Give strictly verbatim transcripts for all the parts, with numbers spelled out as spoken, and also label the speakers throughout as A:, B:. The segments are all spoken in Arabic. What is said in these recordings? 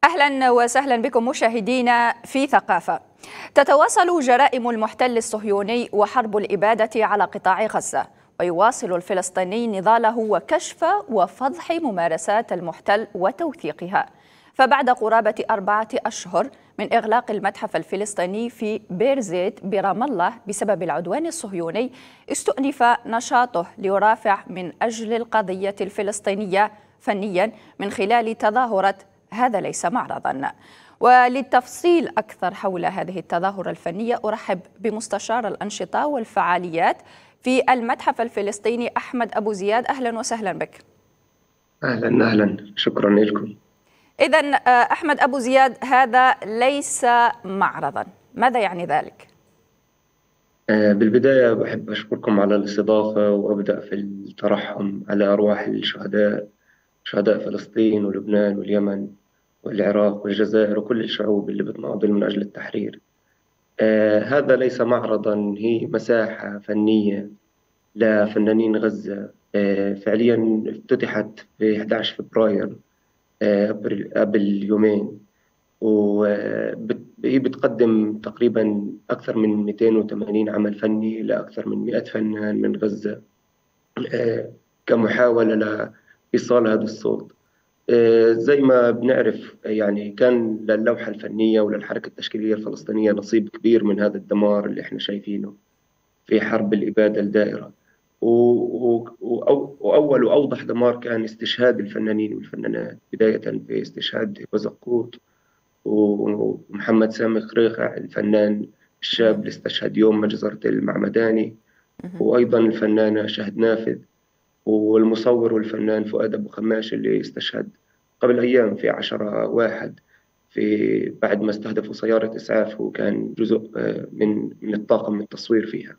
A: أهلا وسهلا بكم مشاهدينا في ثقافة. تتواصل جرائم المحتل الصهيوني وحرب الإبادة على قطاع غزة، ويواصل الفلسطيني نضاله وكشف وفضح ممارسات المحتل وتوثيقها. فبعد قرابة أربعة أشهر من إغلاق المتحف الفلسطيني في بير زيت برام الله بسبب العدوان الصهيوني، استؤنف نشاطه ليرافع من أجل القضية الفلسطينية فنيا من خلال تظاهرة هذا ليس معرضا. وللتفصيل أكثر حول هذه التظاهرة الفنية أرحب بمستشار الأنشطة والفعاليات في المتحف الفلسطيني أحمد أبو زياد. أهلا وسهلا بك.
B: أهلا أهلا، شكرا لكم.
A: إذن أحمد أبو زياد، هذا ليس معرضا، ماذا يعني ذلك؟
B: بالبداية بحب أشكركم على الاستضافة، وأبدأ في الترحم على أرواح الشهداء، شهداء فلسطين ولبنان واليمن والعراق والجزائر وكل الشعوب اللي بتناضل من أجل التحرير. آه هذا ليس معرضا، هي مساحة فنية لفنانين غزة. آه فعليا افتتحت في أحد عشر فبراير آه قبل يومين، وهي بتقدم تقريبا أكثر من مئتين وثمانين عمل فني لأكثر من مئة فنان من غزة، آه كمحاولة لإيصال هذا الصوت. زي ما بنعرف يعني كان للوحة الفنية وللحركة التشكيلية الفلسطينية نصيب كبير من هذا الدمار اللي احنا شايفينه في حرب الإبادة الدائرة. وأول وأوضح دمار كان استشهاد الفنانين والفنانات، بداية في استشهاد وزقوت ومحمد سامي خريقة الفنان الشاب اللي استشهد يوم مجزرة المعمداني، وأيضا الفنانة شهد نافذ، والمصور والفنان فؤاد أبو خماش اللي استشهد قبل أيام في عشرة واحد في بعد ما استهدفوا سيارة إسعاف وكان جزء من من الطاقم التصوير فيها.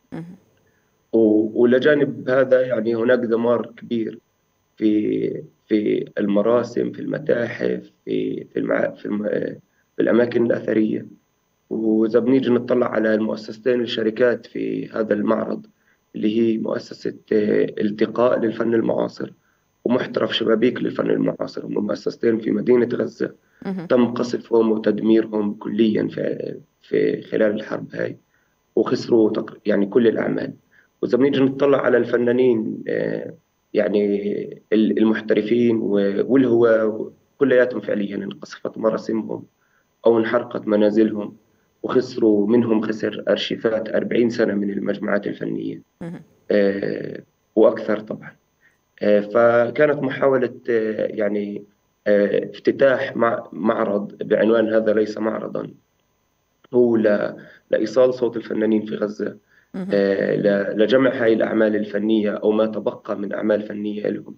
B: ولجانب هذا يعني هناك دمار كبير في في المراسم، في المتاحف، في في, المع... في, الم... في الأماكن الأثرية. وإذا بنيجي نطلع على المؤسستين الشركات في هذا المعرض، اللي هي مؤسسة التقاء للفن المعاصر ومحترف شبابيك للفن المعاصر، هم مؤسستين في مدينة غزة تم قصفهم وتدميرهم كليا في في خلال الحرب هاي، وخسروا يعني كل الأعمال. وإذا بنيجي نطلع على الفنانين يعني المحترفين واللي هو كلياتهم فعليا انقصفت مراسمهم أو انحرقت منازلهم، وخسروا منهم خسر أرشيفات أربعين سنة من المجموعات الفنية آه وأكثر طبعا. آه فكانت محاولة آه يعني آه افتتاح مع معرض بعنوان هذا ليس معرضا، هو لإيصال صوت الفنانين في غزة، آه لجمع هاي الأعمال الفنية أو ما تبقى من أعمال فنية لهم.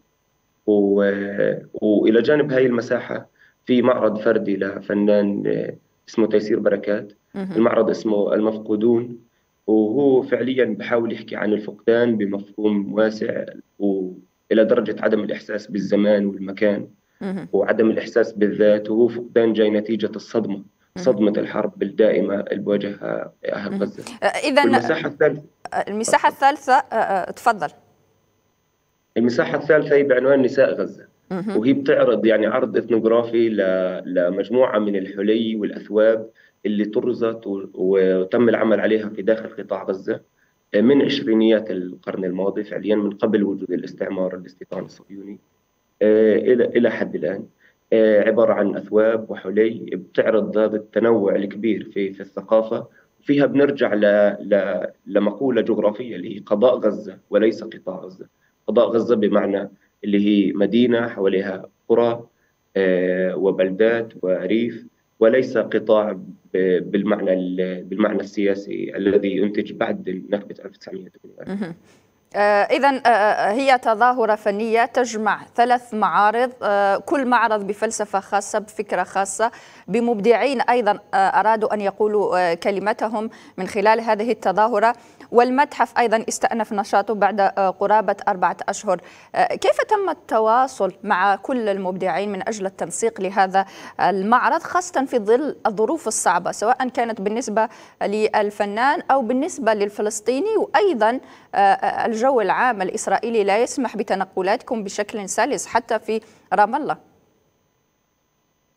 B: وإلى جانب هاي المساحة في معرض فردي لفنان آه اسمه تيسير بركات. المعرض اسمه المفقودون، وهو فعليا بحاول يحكي عن الفقدان بمفهوم واسع، وإلى درجة عدم الإحساس بالزمان والمكان وعدم الإحساس بالذات، وهو فقدان جاي نتيجة الصدمة، صدمة الحرب الدائمة اللي بواجهها أهل غزة.
A: إذن
B: المساحة الثالثة
A: المساحة الثالثة تفضل.
B: المساحة الثالثة هي بعنوان نساء غزة، وهي بتعرض يعني عرض إثنوغرافي لمجموعة من الحلي والأثواب اللي طرزت وتم العمل عليها في داخل قطاع غزة من عشرينيات القرن الماضي، فعليا من قبل وجود الاستعمار الاستيطاني الصهيوني إلى إلى حد الآن. عبارة عن أثواب وحلي بتعرض هذا التنوع الكبير في في الثقافة. فيها بنرجع ل ل لمقولة جغرافية اللي هي قضاء غزة وليس قطاع غزة. قضاء غزة بمعنى اللي هي مدينة حواليها قرى وبلدات وريف، وليس قطاع بالمعنى بالمعنى السياسي الذي ينتج بعد نكبة ألف وتسعمئة وثمانية وأربعين.
A: إذن هي تظاهرة فنية تجمع ثلاث معارض، كل معرض بفلسفة خاصة، بفكرة خاصة، بمبدعين أيضا أرادوا أن يقولوا كلمتهم من خلال هذه التظاهرة. والمتحف أيضا استأنف نشاطه بعد قرابة أربعة أشهر. كيف تم التواصل مع كل المبدعين من أجل التنسيق لهذا المعرض، خاصة في ظل الظروف الصعبة سواء كانت بالنسبة للفنان أو بالنسبة للفلسطيني، وأيضا الجو العام الإسرائيلي لا يسمح بتنقلاتكم بشكل سلس حتى في رام الله؟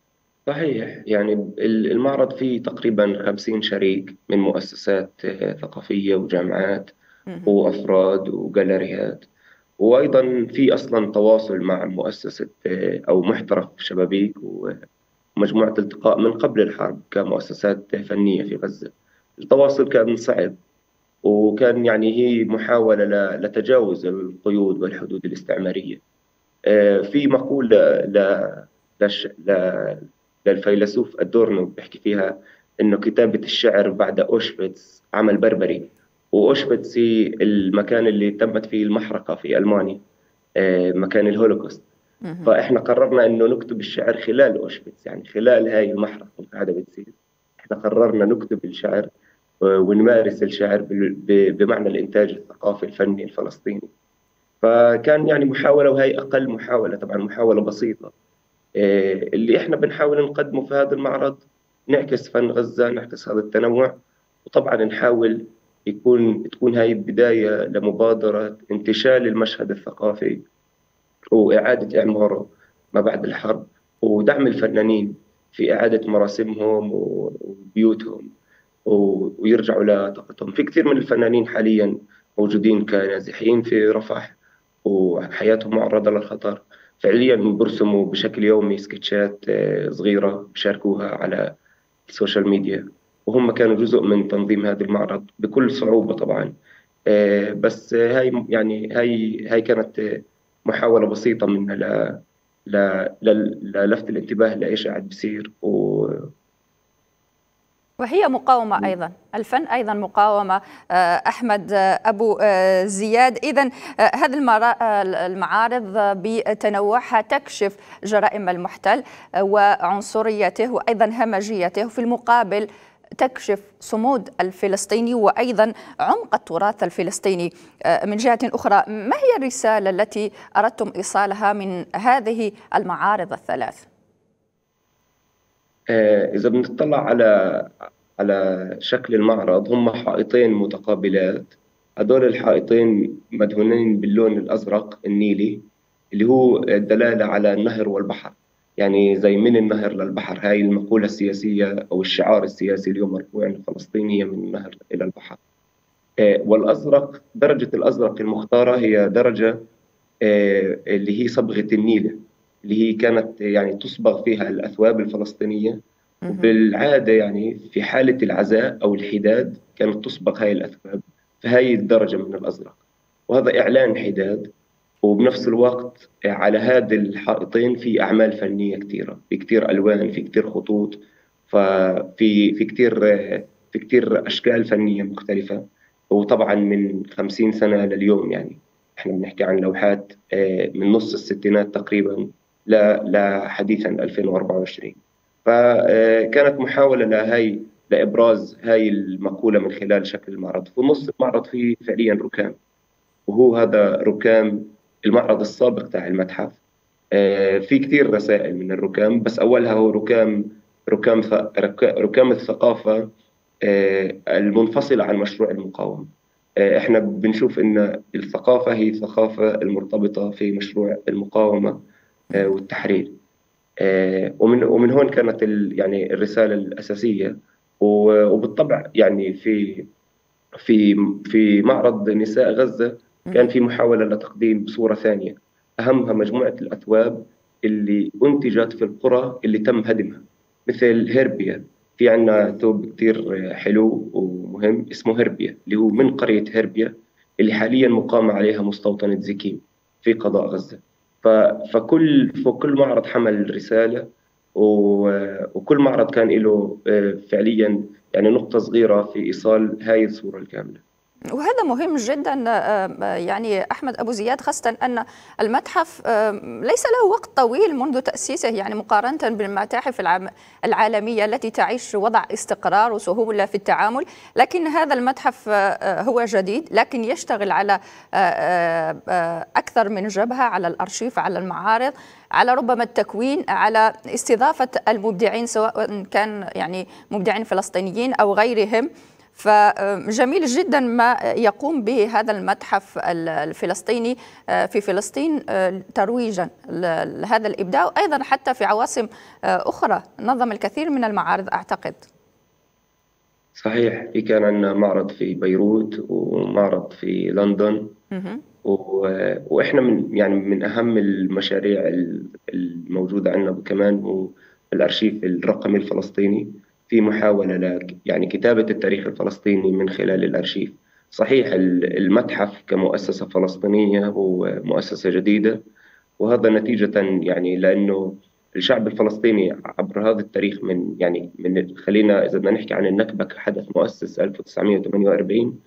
B: صحيح. يعني المعرض فيه تقريبا خمسين شريك من مؤسسات آه، ثقافية وجامعات
A: مهم.
B: وأفراد وجاليريات. وأيضا في أصلا تواصل مع مؤسسة آه، أو محترف شبابيك ومجموعة التقاء من قبل الحرب كمؤسسات فنية في غزة. التواصل كان صعب، وكان يعني هي محاولة ل- لتجاوز القيود والحدود الاستعمارية. آه، في مقولة ل- لش- ل- للفيلسوف أدورنو بيحكي فيها إنه كتابة الشعر بعد أوشفيتس عمل بربري. وأوشفيتس هي المكان اللي تمت فيه المحرقة في ألمانيا، آه، مكان الهولوكوست.
A: مهم.
B: فإحنا قررنا إنه نكتب الشعر خلال أوشفيتس، يعني خلال هاي المحرقة اللي قاعدة بتصير. إحنا قررنا نكتب الشعر آه، ونمارس الشعر بال- ب- بمعنى الإنتاج الثقافي الفني الفلسطيني. فكان يعني محاولة، وهي أقل محاولة طبعا، محاولة بسيطة. آه، اللي إحنا بنحاول نقدمه في هذا المعرض نعكس فن غزة، نعكس هذا التنوع. وطبعا نحاول يكون تكون هاي البداية لمبادرة انتشال المشهد الثقافي وإعادة إعماره ما بعد الحرب، ودعم الفنانين في إعادة مراسمهم وبيوتهم و- ويرجعوا لطاقتهم. في كثير من الفنانين حاليا موجودين كنازحين في رفح وحياتهم معرضة للخطر. فعليا برسموا بشكل يومي سكتشات آه، صغيرة بشاركوها على السوشيال ميديا، وهم كانوا جزء من تنظيم هذا المعرض بكل صعوبة طبعا. آه، بس آه، هاي يعني هاي هاي كانت آه، محاولة بسيطة منا ل ل- ل- للفت الانتباه لإيش قاعد بيصير و...
A: وهي مقاومة أيضا، الفن أيضا مقاومة. آه، أحمد آه، أبو آه، زياد، إذن آه، هذه المرا- آه، المعارض آه، بتنوعها تكشف جرائم المحتل آه، وعنصريته وأيضا همجيته، في المقابل تكشف صمود الفلسطيني وأيضا عمق التراث الفلسطيني. آه، من جهة أخرى، ما هي الرسالة التي أردتم إيصالها من هذه المعارض الثلاث؟
B: آه، إذا بنطلع على على شكل المعرض، هم حائطين متقابلات. هدول الحائطين مدهونين باللون الأزرق النيلي، اللي هو الدلالة على النهر والبحر. يعني زي من النهر للبحر، هاي المقولة السياسية أو الشعار السياسي اليوم مرفوع عن الفلسطينية: من النهر إلى البحر. آه، والأزرق، درجة الأزرق المختارة هي درجة آه، اللي هي صبغة النيلة، اللي هي كانت يعني تصبغ فيها الأثواب الفلسطينية.
A: مهم.
B: وبالعادة يعني في حالة العزاء أو الحداد كانت تصبغ هاي الأثواب، فهاي الدرجة من الأزرق. وهذا إعلان حداد. وبنفس الوقت على هذه الحائطين في أعمال فنية كثيرة، في كثير ألوان، في كثير خطوط، ففي في كثير في كثير أشكال فنية مختلفة. وطبعا من خمسين سنة لليوم، يعني احنا بنحكي عن لوحات آه، من نص الستينات تقريبا ل- لحديثا ألفين وأربعة وعشرين. فكانت محاولة لهي لإبراز هاي المقولة من خلال شكل المعرض. في نص المعرض فيه فعليا ركام، وهو هذا ركام المعرض السابق تاع المتحف. آه، في كثير رسائل من الركام، بس أولها هو ركام ركام ث- رك- ركام الثقافة آه، المنفصلة عن مشروع المقاومة. آه، إحنا بنشوف إن الثقافة هي الثقافة المرتبطة في مشروع المقاومة آه، والتحرير. آه، ومن ومن هون كانت ال يعني الرسالة الأساسية. و- وبالطبع يعني في في في معرض نساء غزة كان
A: مهم.
B: في محاولة لتقديم صورة ثانية، أهمها مجموعة الأثواب اللي أنتجت في القرى اللي تم هدمها، مثل هربيا. في عنا ثوب كتير حلو ومهم اسمه هربيا، اللي هو من قرية هربيا اللي حاليا مقام عليها مستوطنة زكيم في قضاء غزة. ف- فكل فكل معرض حمل رسالة، و- وكل معرض كان له آه، فعليا يعني نقطة صغيرة في إيصال هاي الصورة الكاملة.
A: وهذا مهم جدا. آه، يعني أحمد أبو زياد، خاصة أن المتحف آه، ليس له وقت طويل منذ تأسيسه، يعني مقارنة بالمتاحف العام- العالمية التي تعيش وضع استقرار وسهولة في التعامل. لكن هذا المتحف آه، هو جديد، لكن يشتغل على آه، آه، آه، أكثر من جبهة، على الأرشيف، على المعارض، على ربما التكوين، على استضافة المبدعين، سواء كان يعني مبدعين فلسطينيين أو غيرهم. فجميل جدا ما يقوم به هذا المتحف الفلسطيني في فلسطين ترويجا لهذا الإبداع، وأيضا حتى في عواصم أخرى نظم الكثير من المعارض أعتقد.
B: صحيح، في كان عندنا معرض في بيروت ومعرض في لندن. و... وإحنا من يعني من أهم المشاريع الموجودة عندنا كمان هو الأرشيف الرقمي الفلسطيني، في محاولة ل يعني كتابة التاريخ الفلسطيني من خلال الأرشيف. صحيح المتحف كمؤسسة فلسطينية هو مؤسسة جديدة، وهذا نتيجة يعني لأنه الشعب الفلسطيني عبر هذا التاريخ من يعني من خلينا إذا بدنا نحكي عن النكبة كحدث مؤسس ألف وتسعمئة وثمانية وأربعين،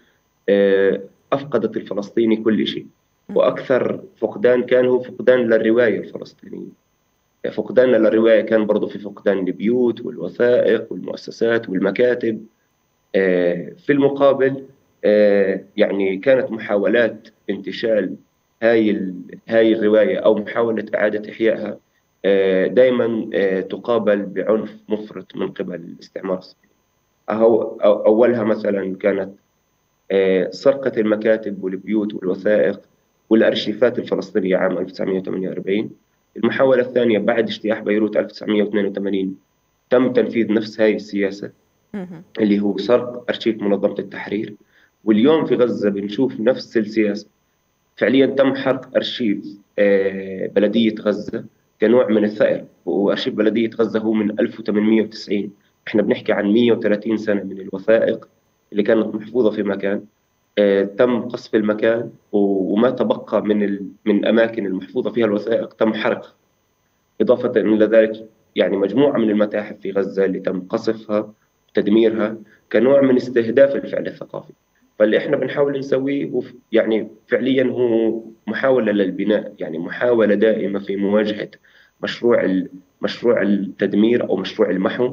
B: أفقدت الفلسطيني كل شيء، وأكثر فقدان كان هو فقدان للرواية الفلسطينية. فقدان للرواية كان برضو في فقدان البيوت والوثائق والمؤسسات والمكاتب. في المقابل يعني كانت محاولات انتشال هاي هاي الرواية أو محاولة إعادة إحيائها دائما تقابل بعنف مفرط من قبل الاستعمار الصهيوني. أولها مثلا كانت سرقة المكاتب والبيوت والوثائق والأرشيفات الفلسطينية عام ألف وتسعمئة وثمانية وأربعين. المحاولة الثانية بعد اجتياح بيروت ألف وتسعمئة واثنين وثمانين تم تنفيذ نفس هاي السياسة اللي هو سرق أرشيف منظمة التحرير. واليوم في غزة بنشوف نفس السياسة، فعليا تم حرق أرشيف بلدية غزة كنوع من الثأر. وأرشيف بلدية غزة هو من ألف وثمانمئة وتسعين، احنا بنحكي عن مئة وثلاثين سنة من الوثائق اللي كانت محفوظة في مكان. تم قصف المكان، وما تبقى من من أماكن المحفوظة فيها الوثائق تم حرقها. إضافة إلى ذلك يعني مجموعة من المتاحف في غزة اللي تم قصفها وتدميرها كنوع من استهداف الفعل الثقافي. فاللي إحنا بنحاول نسويه يعني فعليا هو محاولة للبناء، يعني محاولة دائمة في مواجهة مشروع مشروع التدمير أو مشروع المحو.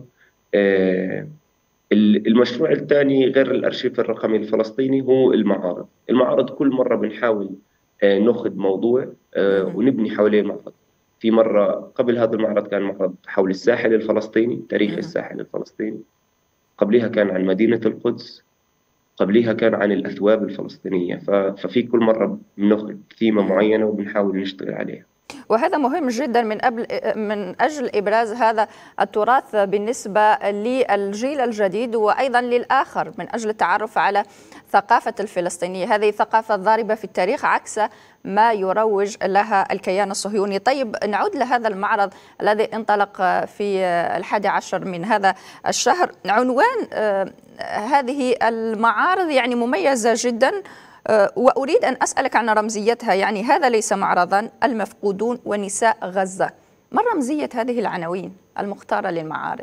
B: المشروع الثاني غير الأرشيف الرقمي الفلسطيني هو المعارض. المعارض كل مرة بنحاول نأخذ موضوع ونبني حواليه معرض. في مرة قبل هذا المعرض كان معرض حول الساحل الفلسطيني، تاريخ الساحل الفلسطيني. قبلها كان عن مدينة القدس، قبلها كان عن الأثواب الفلسطينية. ففي كل مرة بنأخذ ثيمة معينة وبنحاول نشتغل عليها.
A: وهذا مهم جدا من قبل من أجل إبراز هذا التراث بالنسبة للجيل الجديد وأيضا للآخر، من أجل التعرف على ثقافة الفلسطينية، هذه ثقافة ضاربة في التاريخ عكس ما يروج لها الكيان الصهيوني. طيب نعود لهذا المعرض الذي انطلق في الحادي عشر من هذا الشهر. عنوان هذه المعارض يعني مميزة جدا، وأريد أن أسألك عن رمزيتها. يعني هذا ليس معرضا، المفقودون ونساء غزة، ما رمزية هذه العناوين المختارة للمعارض؟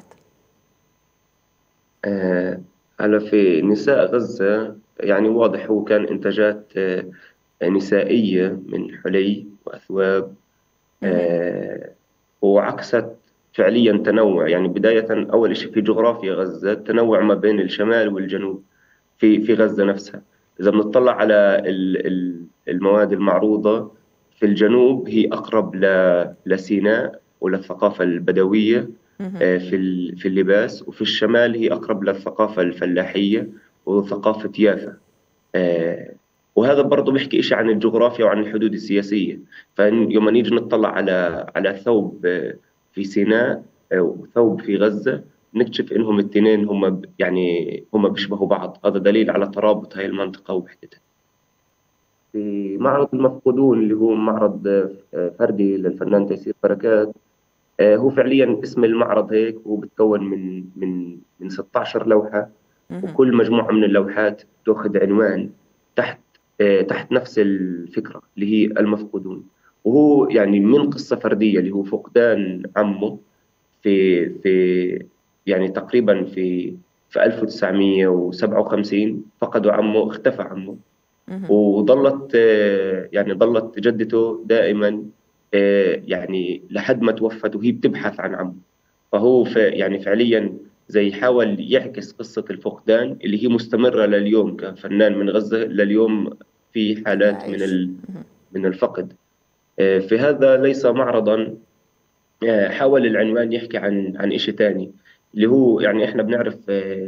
B: آه هلا في نساء غزة يعني واضح هو كان إنتاجات آه نسائية من حلي وأثواب، آه وعكست فعليا تنوع. يعني بداية أول شيء في جغرافيا غزة تنوع ما بين الشمال والجنوب في في غزة نفسها. إذا بنطلع على المواد المعروضة في الجنوب هي أقرب لسيناء وللثقافة البدوية في في اللباس، وفي الشمال هي أقرب للثقافة الفلاحية وثقافة يافا. وهذا برضه بيحكي إشي عن الجغرافيا وعن الحدود السياسية. فيوم نيجي نطلع على على ثوب في سيناء وثوب في غزة نكتشف إنهم الاثنين هم يعني هم بيشبهوا بعض. هذا دليل على ترابط هاي المنطقة ووحدتها. في معرض المفقودون اللي هو معرض فردي للفنان تيسير بركات، هو فعليا اسم المعرض هيك، هو بتكون من من من ستة عشر لوحة، وكل مجموعة من اللوحات تأخذ عنوان تحت تحت نفس الفكرة اللي هي المفقودون. وهو يعني من قصة فردية اللي هو فقدان عمه في في يعني تقريبا في في ألف وتسعمئة وسبعة وخمسين فقدوا عمه، اختفى عمه، وظلت يعني ظلت جدته دائما يعني لحد ما توفت وهي بتبحث عن عمه. فهو يعني فعليا زي حاول يعكس قصة الفقدان اللي هي مستمرة لليوم كفنان من غزة لليوم في حالات من من الفقد. في هذا ليس معرضا، حاول العنوان يحكي عن عن شيء ثاني اللي هو يعني احنا بنعرف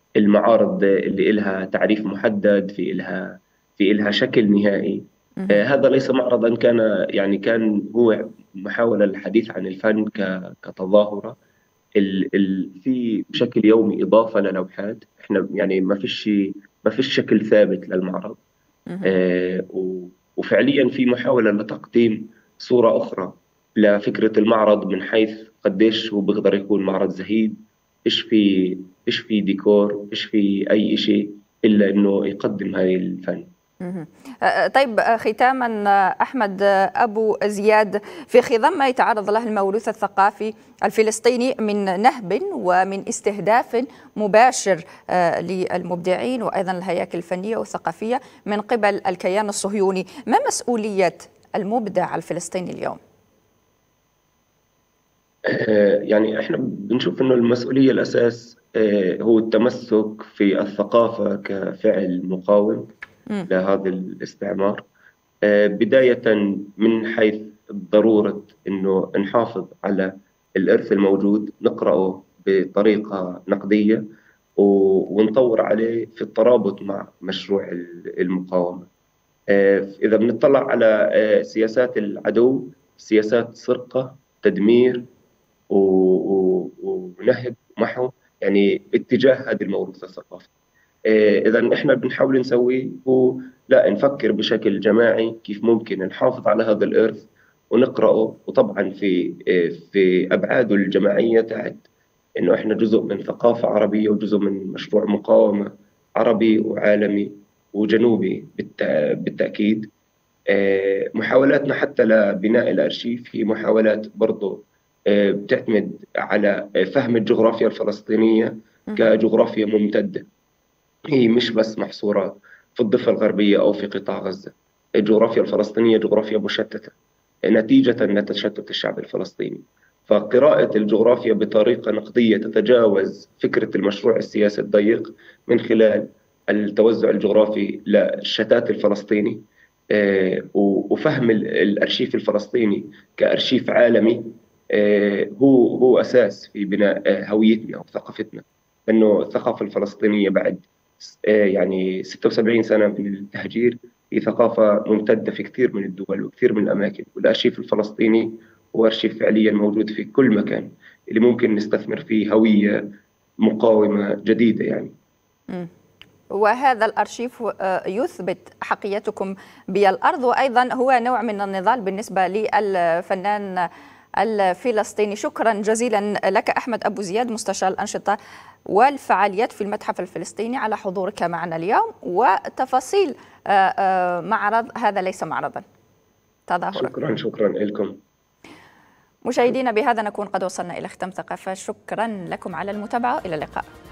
B: المعارض اللي إلها تعريف محدد، في إلها في إلها شكل نهائي. آه، هذا ليس معرضا، كان يعني كان هو محاولة للحديث عن الفن ك- كتظاهرة. ال ال في بشكل يومي إضافة للوحات، إحنا يعني ما فيش شيء- ما فيش شكل ثابت للمعرض. آه، و- وفعليا في محاولة لتقديم صورة أخرى لفكرة المعرض، من حيث قديش هو بيقدر يكون معرض زهيد، إيش في إيش في ديكور، إيش في أي شيء إلا إنه يقدم هاي الفن.
A: مهم. آه، طيب، آه، ختاما، آه، أحمد آه، أبو زياد، في خضم ما يتعرض له الموروث الثقافي الفلسطيني من نهب ومن استهداف مباشر آه، للمبدعين وأيضا الهياكل الفنية والثقافية من قبل الكيان الصهيوني، ما مسؤولية المبدع الفلسطيني اليوم؟
B: آه، يعني إحنا بنشوف إنه المسؤولية الأساس آه، هو التمسك في الثقافة كفعل مقاوم
A: مم.
B: لهذا الاستعمار. آه، بداية من حيث ضرورة إنه نحافظ على الإرث الموجود، نقرأه بطريقة نقدية، و- ونطور عليه في الترابط مع مشروع ال- المقاومة. آه، إذا بنطلع على آه، سياسات العدو، سياسات سرقة، تدمير، و- و- ونهب محو، يعني اتجاه هذا الموروث الثقافي. آه، إذا إحنا بنحاول نسويه هو لا نفكر بشكل جماعي كيف ممكن نحافظ على هذا الإرث ونقرأه، وطبعا في آه، في أبعاده الجماعية تحت إنه إحنا جزء من ثقافة عربية وجزء من مشروع مقاومة عربي وعالمي وجنوبي بالت- بالتأكيد. آه، محاولاتنا حتى لبناء الأرشيف هي محاولات برضو آه، بتعتمد على فهم الجغرافيا الفلسطينية
A: مهم.
B: كجغرافيا ممتدة، هي مش بس محصورة في الضفة الغربية أو في قطاع غزة. الجغرافيا الفلسطينية جغرافيا مشتتة نتيجة لتشتت الشعب الفلسطيني. فقراءة الجغرافيا بطريقة نقدية تتجاوز فكرة المشروع السياسي الضيق من خلال التوزع الجغرافي للشتات الفلسطيني، آه، و- وفهم ال- الأرشيف الفلسطيني كأرشيف عالمي، آه، هو هو أساس في بناء آه، هويتنا وثقافتنا. لأنه الثقافة الفلسطينية بعد آه، يعني ستة وسبعين سنة من التهجير هي ثقافة ممتدة في كثير من الدول وكثير من الأماكن، والأرشيف الفلسطيني هو أرشيف فعليا موجود في كل مكان اللي ممكن نستثمر فيه هوية مقاومة جديدة يعني.
A: مم. وهذا الأرشيف آه، يثبت حقيتكم بالأرض، وأيضا هو نوع من النضال بالنسبة للفنان الفلسطيني. شكرا جزيلا لك أحمد أبو زياد، مستشار الأنشطة والفعاليات في المتحف الفلسطيني، على حضورك معنا اليوم وتفاصيل آه، آه، معرض هذا ليس معرضا، تظاهرة.
B: شكرا شكرا لكم.
A: مشاهدينا، بهذا نكون قد وصلنا إلى ختام ثقافة. شكرا لكم على المتابعة، إلى اللقاء.